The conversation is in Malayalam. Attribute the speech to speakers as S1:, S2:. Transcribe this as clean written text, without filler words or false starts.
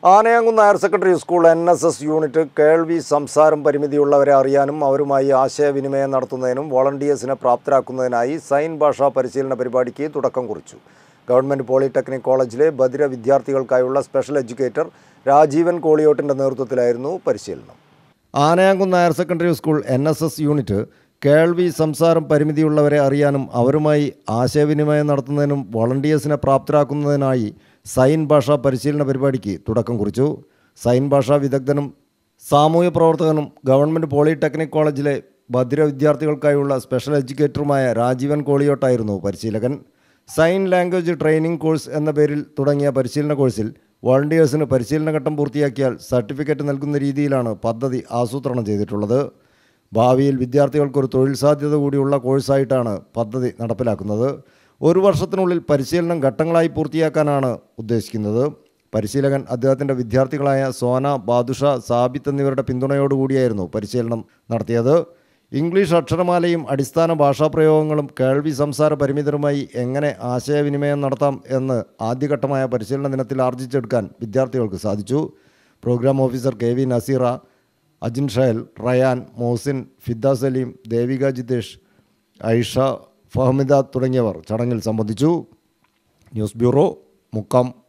S1: Anayamkunnu higher secondary school NSS unit കേൾവി സംസാരം പരിമിതിയുള്ളവരെ അറിയാനും അവരുമായി ആശയവിനിമയം നടത്തുന്നതിനും വോളണ്ടിയേഴ്സിനെ പ്രാപ്തരാക്കുന്നതിനായി സൈൻ ഭാഷാ പരിശീലന പരിപാടിക്ക് തുടക്കം കുറിച്ചു. ഗവൺമെൻറ് പോളിടെക്നിക് കോളേജിലെ ബധിര വിദ്യാർത്ഥികൾക്കായുള്ള സ്പെഷ്യൽ എഡ്യൂക്കേറ്റർ രാജീവൻ കോളിയോട്ടിൻ്റെ നേതൃത്വത്തിലായിരുന്നു പരിശീലനം. Anayamkunnu higher secondary school NSS unit കേൾവി സംസാരം പരിമിതിയുള്ളവരെ അറിയാനും അവരുമായി ആശയവിനിമയം നടത്തുന്നതിനും വോളണ്ടിയേഴ്സിനെ പ്രാപ്തരാക്കുന്നതിനായി സൈൻ ഭാഷാ പരിശീലന പരിപാടിക്ക് തുടക്കം കുറിച്ചു. സൈൻ ഭാഷാ വിദഗ്ധനും സാമൂഹ്യ പ്രവർത്തകനും ഗവൺമെൻറ് പോളിടെക്നിക് കോളേജിലെ ബധിര വിദ്യാർത്ഥികൾക്കായുള്ള സ്പെഷ്യൽ എഡ്യൂക്കേറ്ററുമായ രാജീവൻ കോളിയോട്ടായിരുന്നു പരിശീലകൻ. സൈൻ ലാംഗ്വേജ് ട്രെയിനിങ് കോഴ്സ് എന്ന പേരിൽ തുടങ്ങിയ പരിശീലന കോഴ്സിൽ വോളണ്ടിയേഴ്സിന് പരിശീലനഘട്ടം പൂർത്തിയാക്കിയാൽ സർട്ടിഫിക്കറ്റ് നൽകുന്ന രീതിയിലാണ് പദ്ധതി ആസൂത്രണം ചെയ്തിട്ടുള്ളത്. ഭാവിയിൽ വിദ്യാർത്ഥികൾക്കൊരു തൊഴിൽ സാധ്യത കൂടിയുള്ള കോഴ്സായിട്ടാണ് പദ്ധതി നടപ്പിലാക്കുന്നത്. ഒരു വർഷത്തിനുള്ളിൽ പരിശീലനം ഘട്ടങ്ങളായി പൂർത്തിയാക്കാനാണ് ഉദ്ദേശിക്കുന്നത്. പരിശീലകൻ അദ്ദേഹത്തിൻ്റെ വിദ്യാർത്ഥികളായ സോന, ബാദുഷ, സാബിത്ത് എന്നിവരുടെ പിന്തുണയോടുകൂടിയായിരുന്നു പരിശീലനം നടത്തിയത്. ഇംഗ്ലീഷ് അക്ഷരമാലയും അടിസ്ഥാന ഭാഷാപ്രയോഗങ്ങളും കേൾവി സംസാര പരിമിതരുമായി എങ്ങനെ ആശയവിനിമയം നടത്താം എന്ന് ആദ്യഘട്ടമായ പരിശീലന ദിനത്തിൽ ആർജിച്ചെടുക്കാൻ വിദ്യാർത്ഥികൾക്ക് സാധിച്ചു. Programme officer KV Naseera, Ajin Shayal, Rayan, Mosin, Fida Saleem, Devika Jithesh, Aisha, Fahmida തുടങ്ങിയവർ ചടങ്ങിൽ സംബന്ധിച്ചു. News bureau, Mukkam.